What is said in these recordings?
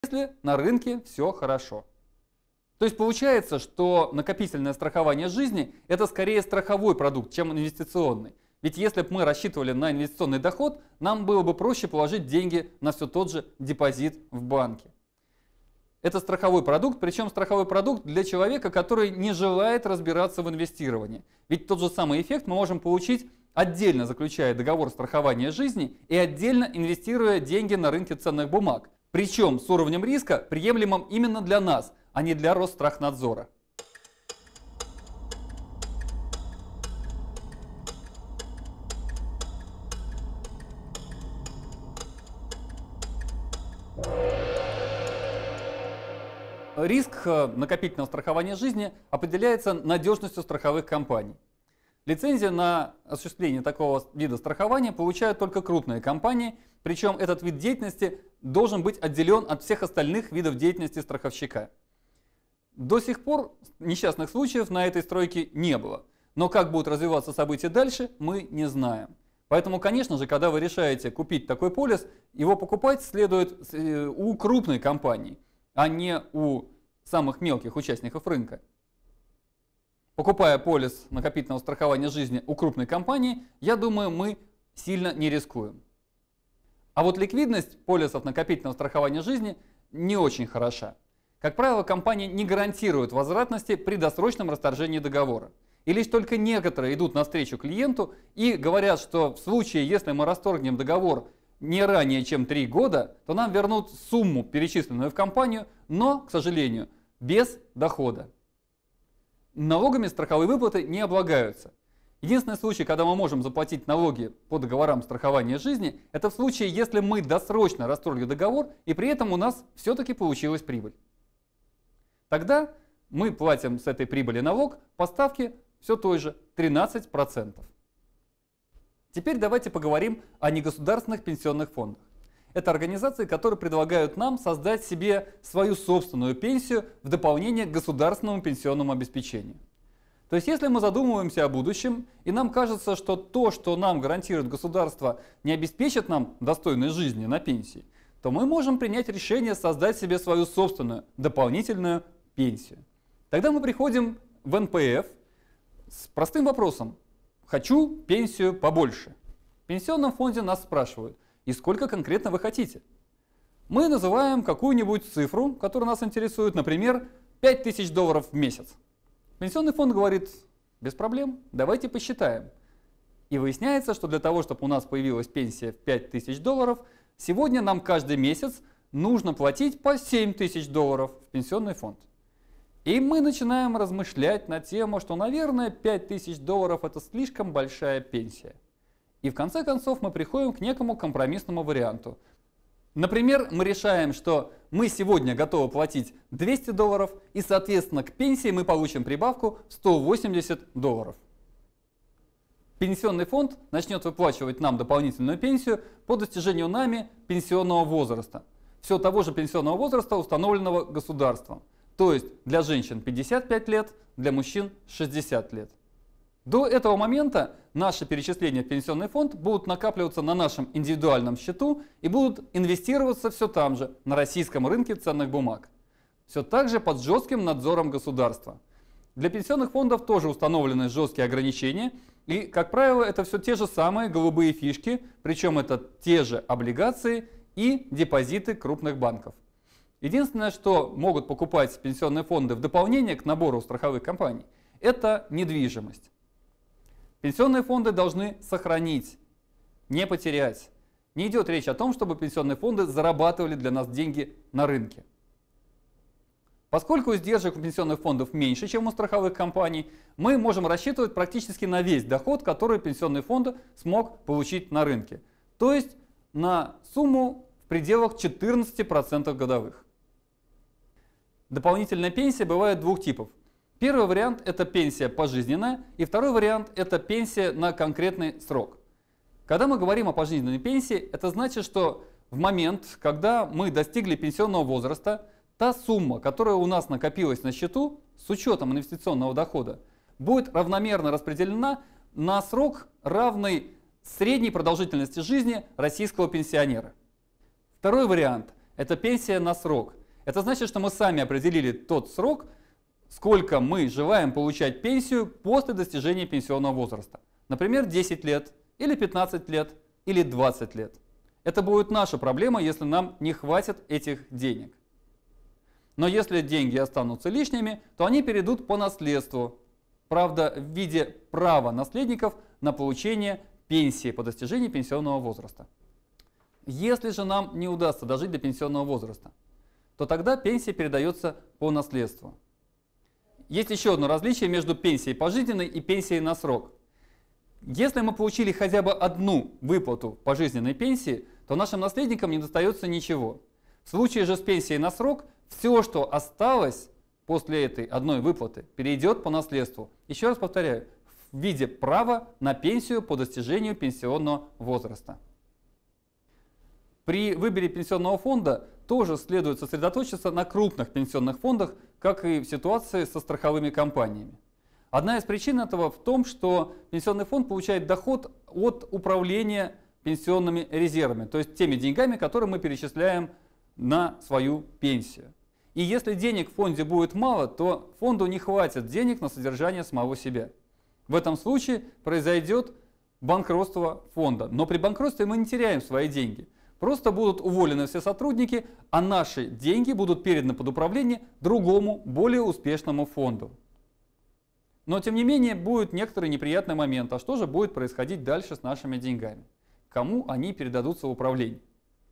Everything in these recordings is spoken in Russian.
если на рынке все хорошо. То есть получается, что накопительное страхование жизни – это скорее страховой продукт, чем инвестиционный. Ведь если бы мы рассчитывали на инвестиционный доход, нам было бы проще положить деньги на все тот же депозит в банке. Это страховой продукт, причем страховой продукт для человека, который не желает разбираться в инвестировании. Ведь тот же самый эффект мы можем получить, отдельно заключая договор страхования жизни и отдельно инвестируя деньги на рынке ценных бумаг. Причем с уровнем риска, приемлемым именно для нас, а не для Росстрахнадзора. Риск накопительного страхования жизни определяется надежностью страховых компаний. Лицензию на осуществление такого вида страхования получают только крупные компании, причем этот вид деятельности должен быть отделен от всех остальных видов деятельности страховщика. До сих пор несчастных случаев на этой стройке не было, но как будут развиваться события дальше, мы не знаем. Поэтому, конечно же, когда вы решаете купить такой полис, его покупать следует у крупной компании, а не у самых мелких участников рынка. Покупая полис накопительного страхования жизни у крупной компании, я думаю, мы сильно не рискуем. А вот ликвидность полисов накопительного страхования жизни не очень хороша. Как правило, компания не гарантирует возвратности при досрочном расторжении договора. И лишь только некоторые идут навстречу клиенту и говорят, что в случае, если мы расторгнем договор не ранее, чем 3 года, то нам вернут сумму, перечисленную в компанию, но, к сожалению, без дохода. Налогами страховые выплаты не облагаются. Единственный случай, когда мы можем заплатить налоги по договорам страхования жизни, это в случае, если мы досрочно расторгли договор и при этом у нас все-таки получилась прибыль. Тогда мы платим с этой прибыли налог по ставке все той же 13%. Теперь давайте поговорим о негосударственных пенсионных фондах. Это организации, которые предлагают нам создать себе свою собственную пенсию в дополнение к государственному пенсионному обеспечению. То есть, если мы задумываемся о будущем, и нам кажется, что то, что нам гарантирует государство, не обеспечит нам достойной жизни на пенсии, то мы можем принять решение создать себе свою собственную дополнительную пенсию. Тогда мы приходим в НПФ с простым вопросом: хочу пенсию побольше. В пенсионном фонде нас спрашивают: и сколько конкретно вы хотите? Мы называем какую-нибудь цифру, которая нас интересует, например, $5000 в месяц. Пенсионный фонд говорит: без проблем, давайте посчитаем. И выясняется, что для того, чтобы у нас появилась пенсия в $5000, сегодня нам каждый месяц нужно платить по $7000 в пенсионный фонд. И мы начинаем размышлять на тему, что, наверное, $5000 это слишком большая пенсия. И в конце концов мы приходим к некому компромиссному варианту. Например, мы решаем, что мы сегодня готовы платить $200, и, соответственно, к пенсии мы получим прибавку $180. Пенсионный фонд начнет выплачивать нам дополнительную пенсию по достижению нами пенсионного возраста. Все того же пенсионного возраста, установленного государством. То есть для женщин 55 лет, для мужчин 60 лет. До этого момента наши перечисления в пенсионный фонд будут накапливаться на нашем индивидуальном счету и будут инвестироваться все там же, на российском рынке ценных бумаг. Все так же под жестким надзором государства. Для пенсионных фондов тоже установлены жесткие ограничения, и, как правило, это все те же самые голубые фишки, причем это те же облигации и депозиты крупных банков. Единственное, что могут покупать пенсионные фонды в дополнение к набору страховых компаний, это недвижимость. Пенсионные фонды должны сохранить, не потерять. Не идет речь о том, чтобы пенсионные фонды зарабатывали для нас деньги на рынке. Поскольку издержек у пенсионных фондов меньше, чем у страховых компаний, мы можем рассчитывать практически на весь доход, который пенсионный фонд смог получить на рынке. То есть на сумму в пределах 14% годовых. Дополнительная пенсия бывает двух типов. Первый вариант – это пенсия пожизненная, и второй вариант – это пенсия на конкретный срок. Когда мы говорим о пожизненной пенсии, это значит, что в момент, когда мы достигли пенсионного возраста, та сумма, которая у нас накопилась на счету, с учетом инвестиционного дохода, будет равномерно распределена на срок, равный средней продолжительности жизни российского пенсионера. Второй вариант – Это пенсия на срок. Это значит, что мы сами определили тот срок, сколько мы желаем получать пенсию после достижения пенсионного возраста. Например, 10 лет, или 15 лет, или 20 лет. Это будет наша проблема, если нам не хватит этих денег. Но если деньги останутся лишними, то они перейдут по наследству. Правда, в виде права наследников на получение пенсии по достижении пенсионного возраста. Если же нам не удастся дожить до пенсионного возраста, то тогда пенсия передается по наследству. Есть еще одно различие между пенсией пожизненной и пенсией на срок. Если мы получили хотя бы одну выплату пожизненной пенсии, то нашим наследникам не достается ничего. В случае же с пенсией на срок, все, что осталось после этой одной выплаты, перейдет по наследству. Еще раз повторяю, в виде права на пенсию по достижению пенсионного возраста. При выборе пенсионного фонда тоже следует сосредоточиться на крупных пенсионных фондах, как и в ситуации со страховыми компаниями. Одна из причин этого в том, что пенсионный фонд получает доход от управления пенсионными резервами, то есть теми деньгами, которые мы перечисляем на свою пенсию. И если денег в фонде будет мало, то фонду не хватит денег на содержание самого себя. В этом случае произойдет банкротство фонда. Но при банкротстве мы не теряем свои деньги. Просто будут уволены все сотрудники, а наши деньги будут переданы под управление другому, более успешному фонду. Но тем не менее будет некоторый неприятный момент. А что же будет происходить дальше с нашими деньгами? Кому они передадутся в управление?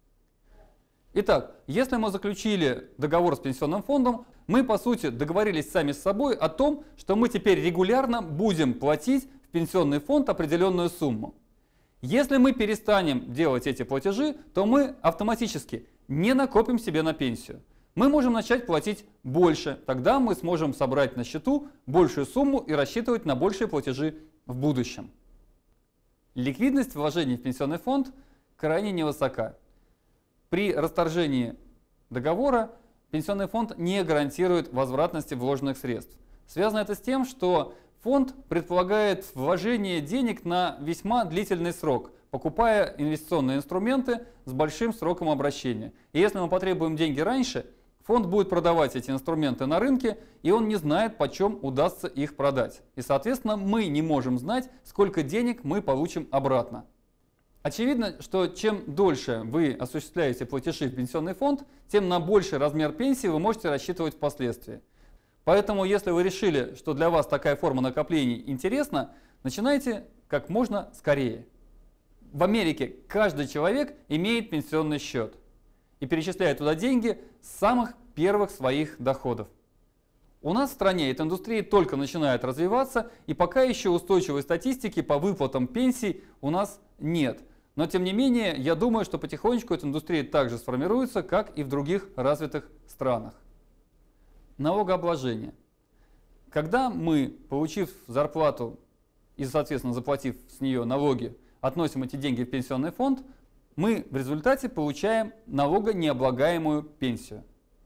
Итак, если мы заключили договор с пенсионным фондом, мы по сути договорились сами с собой о том, что мы теперь регулярно будем платить в пенсионный фонд определенную сумму. Если мы перестанем делать эти платежи, то мы автоматически не накопим себе на пенсию. Мы можем начать платить больше, тогда мы сможем собрать на счету большую сумму и рассчитывать на большие платежи в будущем. Ликвидность вложений в пенсионный фонд крайне невысока. При расторжении договора пенсионный фонд не гарантирует возвратности вложенных средств. Связано это с тем, что фонд предполагает вложение денег на весьма длительный срок, покупая инвестиционные инструменты с большим сроком обращения. И если мы потребуем деньги раньше, фонд будет продавать эти инструменты на рынке, и он не знает, почем удастся их продать. И, соответственно, мы не можем знать, сколько денег мы получим обратно. Очевидно, что чем дольше вы осуществляете платежи в пенсионный фонд, тем на больший размер пенсии вы можете рассчитывать впоследствии. Поэтому, если вы решили, что для вас такая форма накоплений интересна, начинайте как можно скорее. В Америке каждый человек имеет пенсионный счет и перечисляет туда деньги с самых первых своих доходов. У нас в стране эта индустрия только начинает развиваться, и пока еще устойчивой статистики по выплатам пенсий у нас нет. Но тем не менее, я думаю, что потихонечку эта индустрия также сформируется, как и в других развитых странах. Налогообложение. Когда мы, получив зарплату и, соответственно, заплатив с нее налоги, относим эти деньги в пенсионный фонд, мы в результате получаем налогонеоблагаемую пенсию.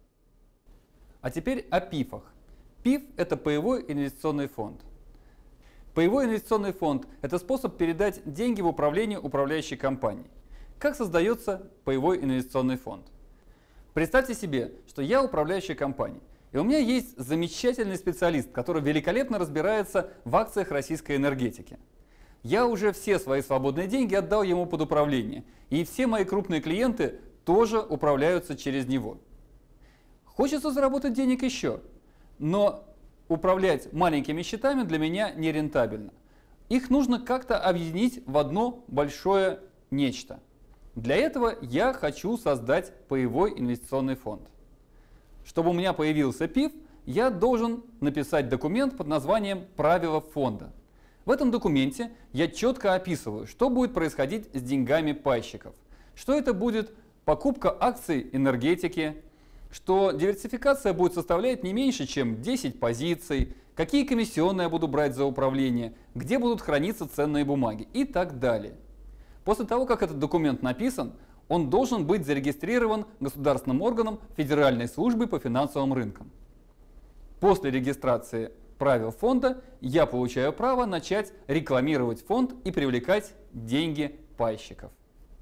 А теперь о ПИФах. ПИФ – это паевой инвестиционный фонд. Паевой инвестиционный фонд – это способ передать деньги в управление управляющей компанией. Как создается паевой инвестиционный фонд? Представьте себе, что я управляющая компания, и у меня есть замечательный специалист, который великолепно разбирается в акциях российской энергетики. Я уже все свои свободные деньги отдал ему под управление, и все мои крупные клиенты тоже управляются через него. Хочется заработать денег еще, но управлять маленькими счетами для меня нерентабельно. Их нужно как-то объединить в одно большое нечто. Для этого я хочу создать паевой инвестиционный фонд. Чтобы у меня появился ПИФ, я должен написать документ под названием «Правила фонда». В этом документе я четко описываю, что будет происходить с деньгами пайщиков, что это будет покупка акций энергетики, что диверсификация будет составлять не меньше, чем 10 позиций, какие комиссионные я буду брать за управление, где будут храниться ценные бумаги и так далее. После того, как этот документ написан, он должен быть зарегистрирован государственным органом Федеральной службы по финансовым рынкам. После регистрации правил фонда я получаю право начать рекламировать фонд и привлекать деньги пайщиков.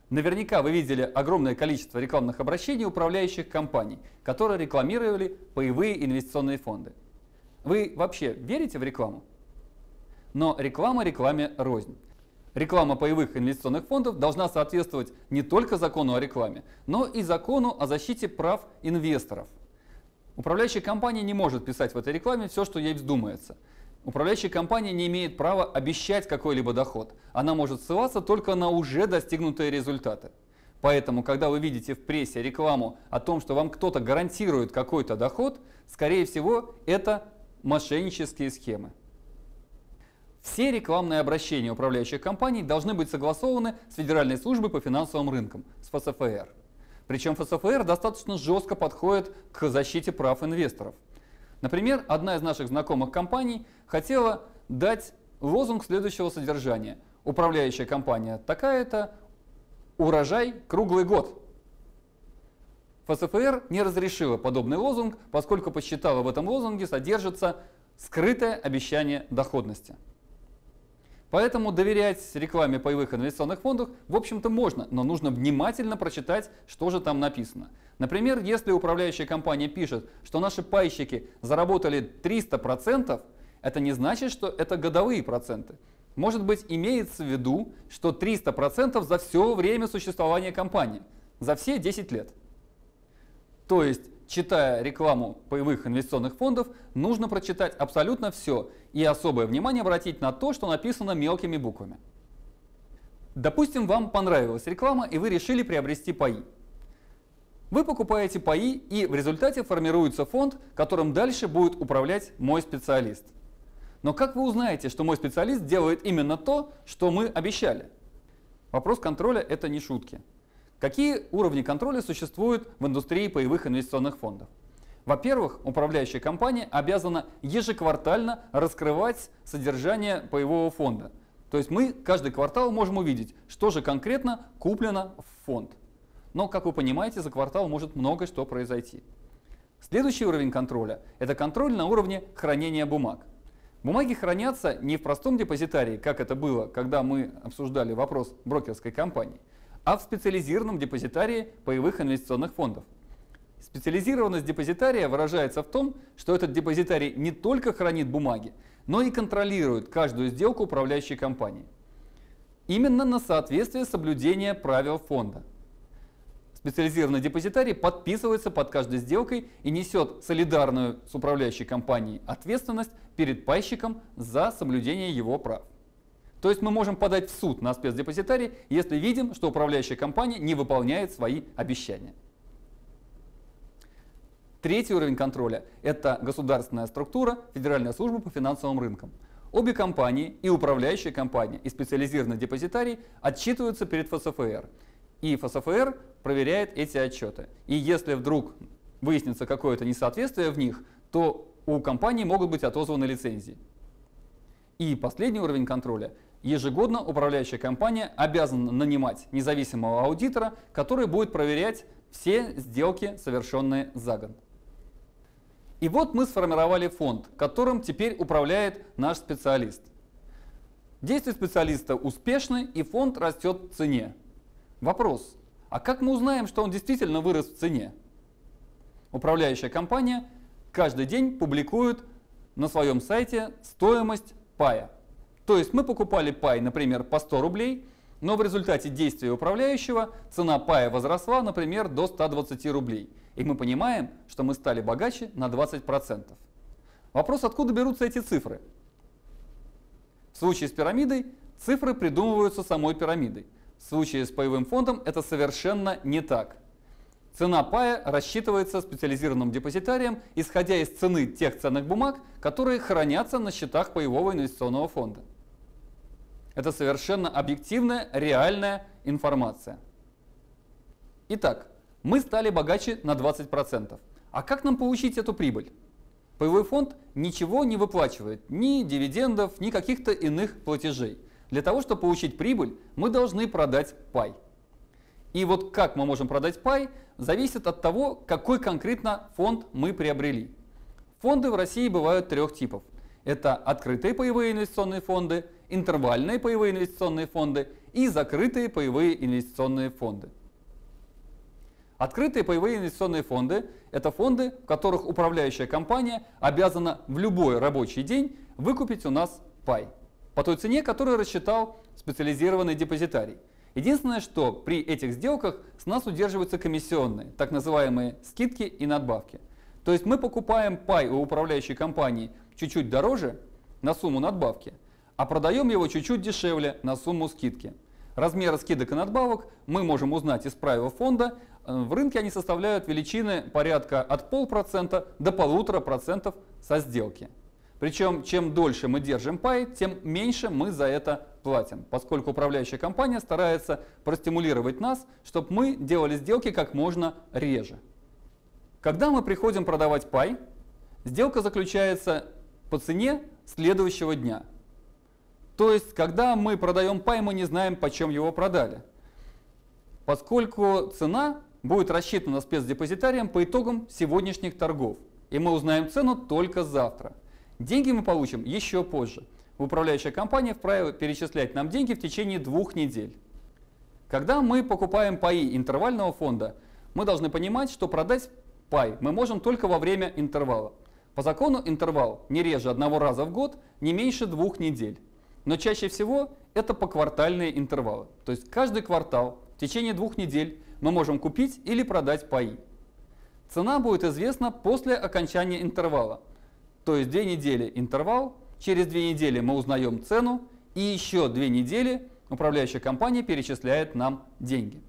Наверняка вы видели огромное количество рекламных обращений управляющих компаний, которые рекламировали паевые инвестиционные фонды. Вы вообще верите в рекламу? Но реклама рекламе рознь. Реклама паевых инвестиционных фондов должна соответствовать не только закону о рекламе, но и закону о защите прав инвесторов. Управляющая компания не может писать в этой рекламе все, что ей вздумается. Управляющая компания не имеет права обещать какой-либо доход. Она может ссылаться только на уже достигнутые результаты. Поэтому, когда вы видите в прессе рекламу о том, что вам кто-то гарантирует какой-то доход, скорее всего, это мошеннические схемы. Все рекламные обращения управляющих компаний должны быть согласованы с Федеральной службой по финансовым рынкам, с ФСФР. Причем ФСФР достаточно жестко подходит к защите прав инвесторов. Например, одна из наших знакомых компаний хотела дать лозунг следующего содержания. Управляющая компания такая-то, урожай круглый год. ФСФР не разрешила подобный лозунг, поскольку посчитала, в этом лозунге содержится скрытое обещание доходности. Поэтому доверять рекламе паевых инвестиционных фондов, в общем-то, можно, но нужно внимательно прочитать, что же там написано. Например, если управляющая компания пишет, что наши пайщики заработали 300%, это не значит, что это годовые проценты. Может быть, имеется в виду, что 300% за все время существования компании, за все 10 лет. То есть, читая рекламу паевых инвестиционных фондов, нужно прочитать абсолютно все и особое внимание обратить на то, что написано мелкими буквами. Допустим, вам понравилась реклама и вы решили приобрести паи. Вы покупаете паи, и в результате формируется фонд, которым дальше будет управлять мой специалист. Но как вы узнаете, что мой специалист делает именно то, что мы обещали? Вопрос контроля – это не шутки. Какие уровни контроля существуют в индустрии паевых инвестиционных фондов? Во-первых, управляющая компания обязана ежеквартально раскрывать содержание паевого фонда. То есть мы каждый квартал можем увидеть, что же конкретно куплено в фонд. Но, как вы понимаете, за квартал может много что произойти. Следующий уровень контроля – это контроль на уровне хранения бумаг. Бумаги хранятся не в простом депозитарии, как это было, когда мы обсуждали вопрос брокерской компании, а в специализированном депозитарии паевых инвестиционных фондов. Специализированность депозитария выражается в том, что этот депозитарий не только хранит бумаги, но и контролирует каждую сделку управляющей компании. Именно на соответствие соблюдения правил фонда. Специализированный депозитарий подписывается под каждой сделкой и несет солидарную с управляющей компанией ответственность перед пайщиком за соблюдение его прав. То есть мы можем подать в суд на спецдепозитарий, если видим, что управляющая компания не выполняет свои обещания. Третий уровень контроля – это государственная структура, Федеральная служба по финансовым рынкам. Обе компании, и управляющая компания, и специализированный депозитарий, отчитываются перед ФСФР. И ФСФР проверяет эти отчеты. И если вдруг выяснится какое-то несоответствие в них, то у компании могут быть отозваны лицензии. И последний уровень контроля. Ежегодно управляющая компания обязана нанимать независимого аудитора, который будет проверять все сделки, совершенные за год. И вот мы сформировали фонд, которым теперь управляет наш специалист. Действия специалиста успешны, и фонд растет в цене. Вопрос: а как мы узнаем, что он действительно вырос в цене? Управляющая компания каждый день публикует на своем сайте стоимость пая. То есть мы покупали пай, например, по 100 рублей, но в результате действия управляющего цена пая возросла, например, до 120 рублей. И мы понимаем, что мы стали богаче на 20%. Вопрос: откуда берутся эти цифры? В случае с пирамидой цифры придумываются самой пирамидой. В случае с паевым фондом это совершенно не так. Цена пая рассчитывается специализированным депозитарием, исходя из цены тех ценных бумаг, которые хранятся на счетах паевого инвестиционного фонда. Это совершенно объективная, реальная информация. Итак, мы стали богаче на 20%. А как нам получить эту прибыль? Паевой фонд ничего не выплачивает, ни дивидендов, ни каких-то иных платежей. Для того, чтобы получить прибыль, мы должны продать пай. И вот как мы можем продать пай, зависит от того, какой конкретно фонд мы приобрели. Фонды в России бывают трех типов. Это открытые паевые инвестиционные фонды, интервальные паевые инвестиционные фонды и закрытые паевые инвестиционные фонды. Открытые паевые инвестиционные фонды – это фонды, в которых управляющая компания обязана в любой рабочий день выкупить у нас пай по той цене, которую рассчитал специализированный депозитарий. Единственное, что при этих сделках с нас удерживаются комиссионные, так называемые скидки и надбавки. То есть мы покупаем пай у управляющей компании чуть-чуть дороже на сумму надбавки, а продаем его чуть-чуть дешевле на сумму скидки. Размеры скидок и надбавок мы можем узнать из правил фонда. В рынке они составляют величины порядка от 0,5% до 1,5% со сделки. Причем, чем дольше мы держим пай, тем меньше мы за это платим, поскольку управляющая компания старается простимулировать нас, чтобы мы делали сделки как можно реже. Когда мы приходим продавать пай, сделка заключается по цене следующего дня. То есть, когда мы продаем пай, мы не знаем, почем его продали, поскольку цена будет рассчитана спецдепозитарием по итогам сегодняшних торгов, и мы узнаем цену только завтра. Деньги мы получим еще позже. Управляющая компания вправе перечислять нам деньги в течение 2 недель. Когда мы покупаем паи интервального фонда, мы должны понимать, что продать пай мы можем только во время интервала. По закону интервал не реже 1 раза в год, не меньше 2 недель. Но чаще всего это поквартальные интервалы. То есть каждый квартал в течение 2 недель мы можем купить или продать паи. Цена будет известна после окончания интервала. То есть 2 недели интервал, через 2 недели мы узнаем цену, и еще 2 недели управляющая компания перечисляет нам деньги.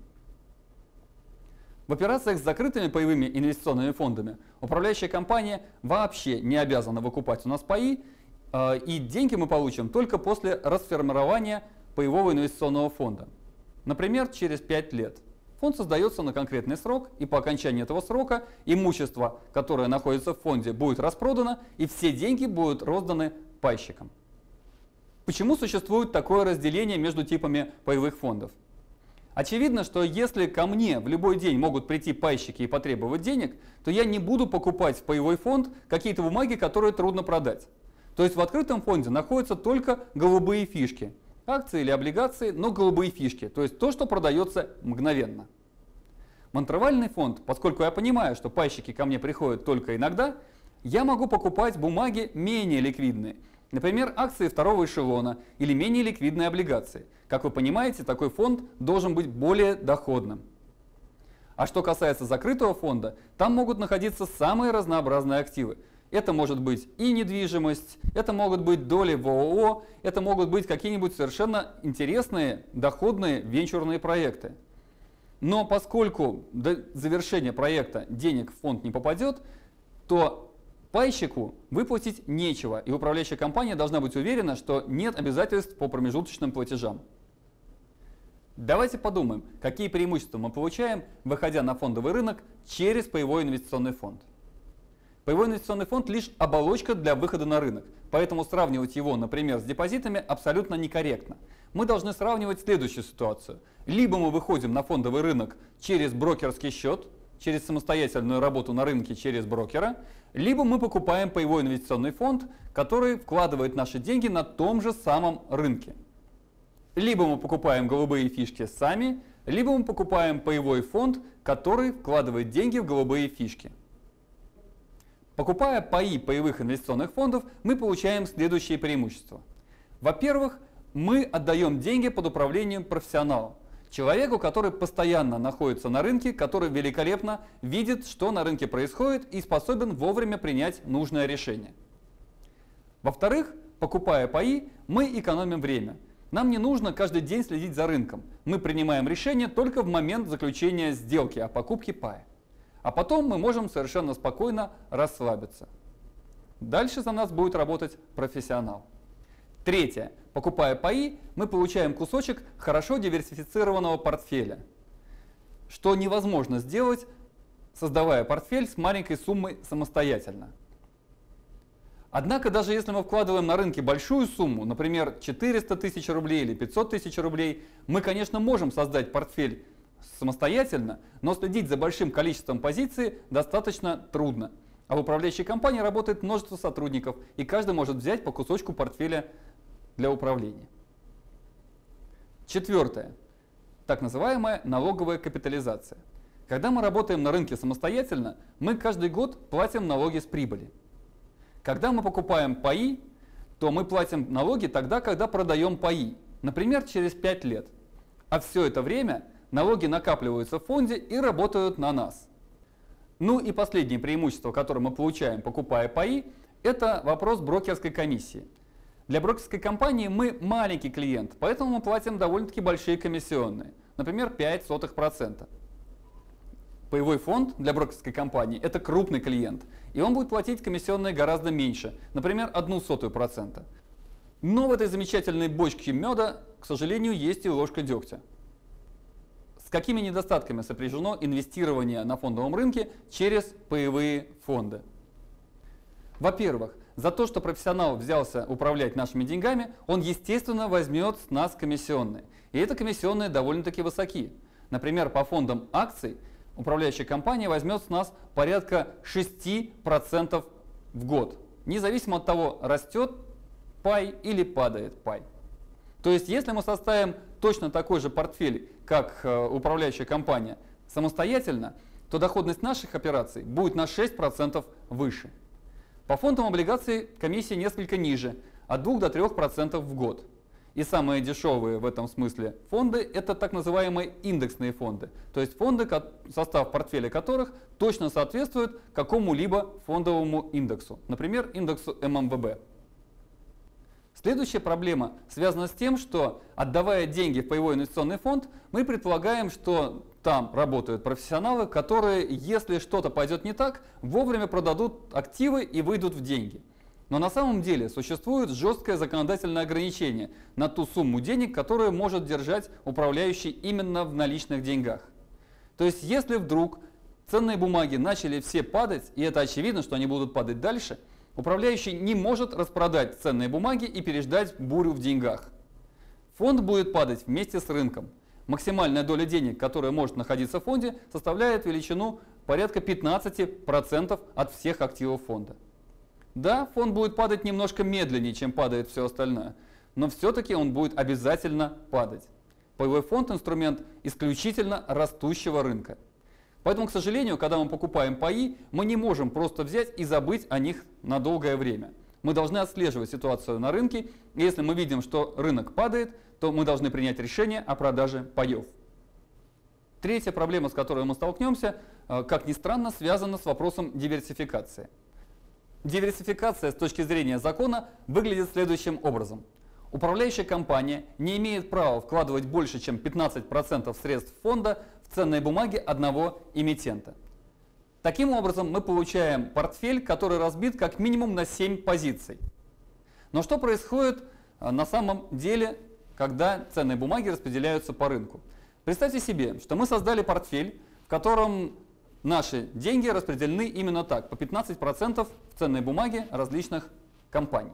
В операциях с закрытыми паевыми инвестиционными фондами управляющая компания вообще не обязана выкупать у нас паи, и деньги мы получим только после расформирования паевого инвестиционного фонда. Например, через 5 лет. Фонд создается на конкретный срок, и по окончании этого срока имущество, которое находится в фонде, будет распродано, и все деньги будут розданы пайщикам. Почему существует такое разделение между типами паевых фондов? Очевидно, что если ко мне в любой день могут прийти пайщики и потребовать денег, то я не буду покупать в паевой фонд какие-то бумаги, которые трудно продать. То есть в открытом фонде находятся только голубые фишки. Акции или облигации, но голубые фишки, то есть то, что продается мгновенно. В интервальный фонд, поскольку я понимаю, что пайщики ко мне приходят только иногда, я могу покупать бумаги менее ликвидные, например, акции второго эшелона или менее ликвидные облигации. Как вы понимаете, такой фонд должен быть более доходным. А что касается закрытого фонда, там могут находиться самые разнообразные активы. Это может быть и недвижимость, это могут быть доли в ООО, это могут быть какие-нибудь совершенно интересные, доходные венчурные проекты. Но поскольку до завершения проекта денег в фонд не попадет, то пайщику выплатить нечего, и управляющая компания должна быть уверена, что нет обязательств по промежуточным платежам. Давайте подумаем, какие преимущества мы получаем, выходя на фондовый рынок через паевой инвестиционный фонд. Паевой инвестиционный фонд лишь оболочка для выхода на рынок, поэтому сравнивать его, например, с депозитами абсолютно некорректно. Мы должны сравнивать следующую ситуацию. Либо мы выходим на фондовый рынок через брокерский счет, через самостоятельную работу на рынке через брокера, либо мы покупаем паевой инвестиционный фонд, который вкладывает наши деньги на том же самом рынке. Либо мы покупаем голубые фишки сами, либо мы покупаем паевой фонд, который вкладывает деньги в голубые фишки. Покупая паи паевых инвестиционных фондов, мы получаем следующие преимущества. Во-первых, мы отдаем деньги под управлением профессионала. Человеку, который постоянно находится на рынке, который великолепно видит, что на рынке происходит, и способен вовремя принять нужное решение. Во-вторых, покупая паи, мы экономим время. Нам не нужно каждый день следить за рынком. Мы принимаем решение только в момент заключения сделки о покупке пая. А потом мы можем совершенно спокойно расслабиться. Дальше за нас будет работать профессионал. Третье. Покупая паи, мы получаем кусочек хорошо диверсифицированного портфеля, что невозможно сделать, создавая портфель с маленькой суммой самостоятельно. Однако, даже если мы вкладываем на рынке большую сумму, например, 400 тысяч рублей или 500 тысяч рублей, мы, конечно, можем создать портфель самостоятельно, но следить за большим количеством позиций достаточно трудно. А в управляющей компании работает множество сотрудников, и каждый может взять по кусочку портфеля для управления. Четвертое. Так называемая налоговая капитализация. Когда мы работаем на рынке самостоятельно, мы каждый год платим налоги с прибыли. Когда мы покупаем паи, то мы платим налоги тогда, когда продаем паи, например, через 5 лет. А все это время налоги накапливаются в фонде и работают на нас. Ну и последнее преимущество, которое мы получаем, покупая паи, это вопрос брокерской комиссии. Для брокерской компании мы маленький клиент, поэтому мы платим довольно-таки большие комиссионные, например, 0,05%. Паевой фонд для брокерской компании – это крупный клиент, и он будет платить комиссионные гораздо меньше, например, 0,01%. Но в этой замечательной бочке меда, к сожалению, есть и ложка дегтя. С какими недостатками сопряжено инвестирование на фондовом рынке через паевые фонды? Во-первых, за то, что профессионал взялся управлять нашими деньгами, он, естественно, возьмет с нас комиссионные. И эти комиссионные довольно-таки высоки. Например, по фондам акций управляющая компания возьмет с нас порядка 6% в год, независимо от того, растет пай или падает пай. То есть, если мы составим точно такой же портфель, как управляющая компания, самостоятельно, то доходность наших операций будет на 6% выше. По фондам облигаций комиссия несколько ниже, от 2 до 3% в год. И самые дешевые в этом смысле фонды – это так называемые индексные фонды, то есть фонды, состав портфеля которых точно соответствует какому-либо фондовому индексу, например, индексу ММВБ. Следующая проблема связана с тем, что, отдавая деньги в паевой инвестиционный фонд, мы предполагаем, что там работают профессионалы, которые, если что-то пойдет не так, вовремя продадут активы и выйдут в деньги. Но на самом деле существует жесткое законодательное ограничение на ту сумму денег, которую может держать управляющий именно в наличных деньгах. То есть, если вдруг ценные бумаги начали все падать, и это очевидно, что они будут падать дальше, управляющий не может распродать ценные бумаги и переждать бурю в деньгах. Фонд будет падать вместе с рынком. Максимальная доля денег, которая может находиться в фонде, составляет величину порядка 15% от всех активов фонда. Да, фонд будет падать немножко медленнее, чем падает все остальное, но все-таки он будет обязательно падать. Паевой фонд – инструмент исключительно растущего рынка. Поэтому, к сожалению, когда мы покупаем паи, мы не можем просто взять и забыть о них на долгое время. Мы должны отслеживать ситуацию на рынке, и если мы видим, что рынок падает, то мы должны принять решение о продаже паев. Третья проблема, с которой мы столкнемся, как ни странно, связана с вопросом диверсификации. Диверсификация с точки зрения закона выглядит следующим образом. Управляющая компания не имеет права вкладывать больше, чем 15% средств фонда в ценные бумаги одного эмитента. Таким образом, мы получаем портфель, который разбит как минимум на 7 позиций. Но что происходит на самом деле, когда ценные бумаги распределяются по рынку? Представьте себе, что мы создали портфель, в котором наши деньги распределены именно так, по 15% в ценные бумаги различных компаний.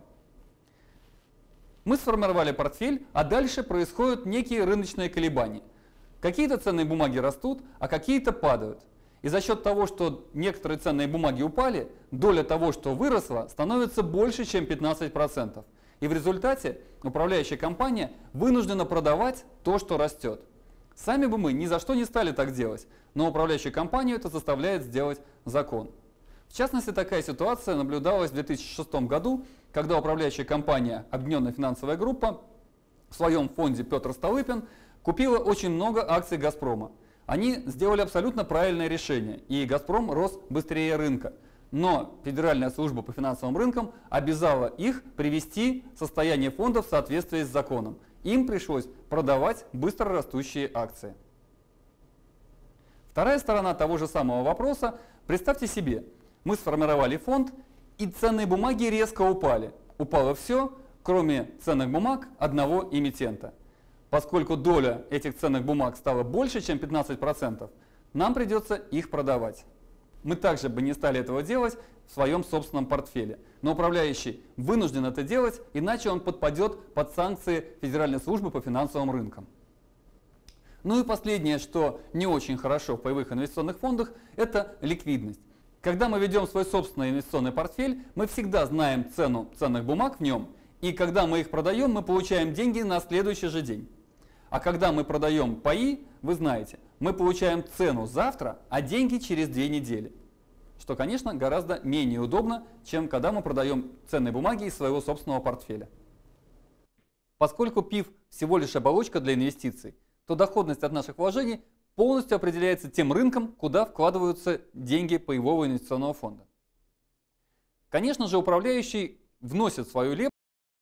Мы сформировали портфель, а дальше происходят некие рыночные колебания. Какие-то ценные бумаги растут, а какие-то падают. И за счет того, что некоторые ценные бумаги упали, доля того, что выросло, становится больше, чем 15%. И в результате управляющая компания вынуждена продавать то, что растет. Сами бы мы ни за что не стали так делать, но управляющую компанию это заставляет сделать закон. В частности, такая ситуация наблюдалась в 2006 году, когда управляющая компания «Объединенная финансовая группа» в своем фонде «Петр Столыпин» купила очень много акций «Газпрома». Они сделали абсолютно правильное решение, и «Газпром» рос быстрее рынка. Но Федеральная служба по финансовым рынкам обязала их привести состояние фонда в соответствии с законом. Им пришлось продавать быстро растущие акции. Вторая сторона того же самого вопроса. Представьте себе, мы сформировали фонд, и ценные бумаги резко упали. Упало все, кроме ценных бумаг одного эмитента. Поскольку доля этих ценных бумаг стала больше, чем 15%, нам придется их продавать. Мы также бы не стали этого делать в своем собственном портфеле. Но управляющий вынужден это делать, иначе он подпадет под санкции Федеральной службы по финансовым рынкам. Ну и последнее, что не очень хорошо в паевых инвестиционных фондах, это ликвидность. Когда мы ведем свой собственный инвестиционный портфель, мы всегда знаем цену ценных бумаг в нем, и когда мы их продаем, мы получаем деньги на следующий же день. А когда мы продаем паи, вы знаете, мы получаем цену завтра, а деньги через 2 недели. Что, конечно, гораздо менее удобно, чем когда мы продаем ценные бумаги из своего собственного портфеля. Поскольку ПИФ всего лишь оболочка для инвестиций, то доходность от наших вложений полностью определяется тем рынком, куда вкладываются деньги паевого инвестиционного фонда. Конечно же, управляющий вносит свою лепту